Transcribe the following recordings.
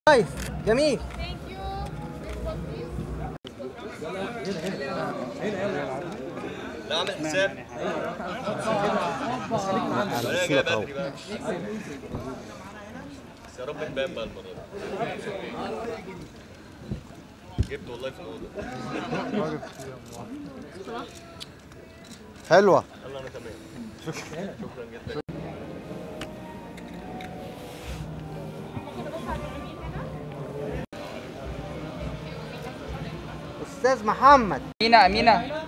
نايس جميل. لا اعمل حساب. انا جاي بدري بقى. بس يا رب نبان بقى المره دي. جبت والله في الاوضه. حلوه. يلا انا تمام. شكرا جدا. استاذ محمد. أمينة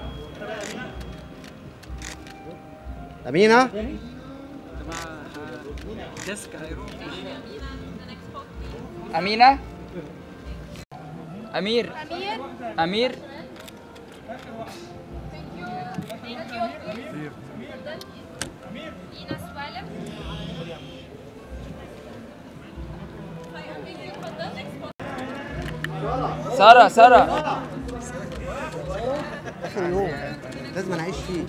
أمينة أمير سارة اخر يوم لازم انا اعيش فيه.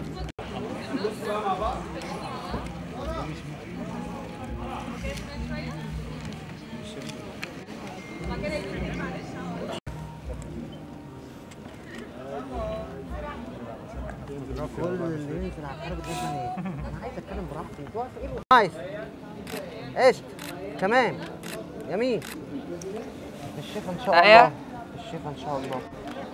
كل اللي ينزل على الحرب ده ايه؟ انا عايز اتكلم براحتي. انت واقف ايه؟ نايس. قشطة. تمام. جميل. الشفا ان شاء الله. الشفا ان شاء الله.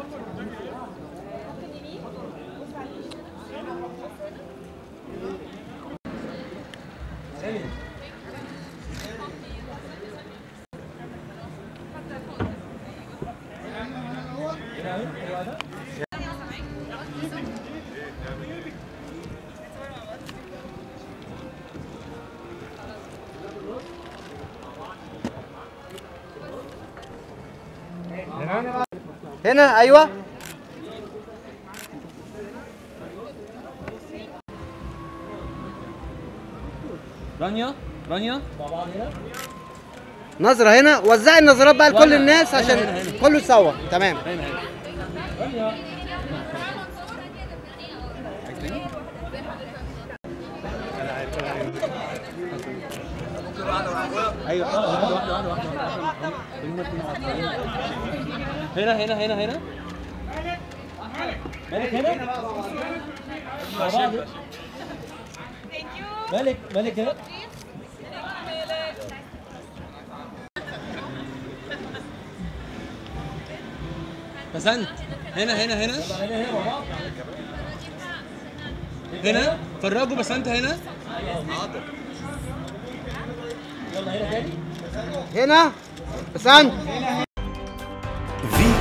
هنا ايوه. رانيا نظرة هنا. وزعي النظرات بقى لكل الناس عشان كله يصور. تمام. ايوه واحده هنا مالك هنا مع بعض. مالك هنا. بسنت هنا فرجوا بسنت هنا. حاضر. هنا بسنت.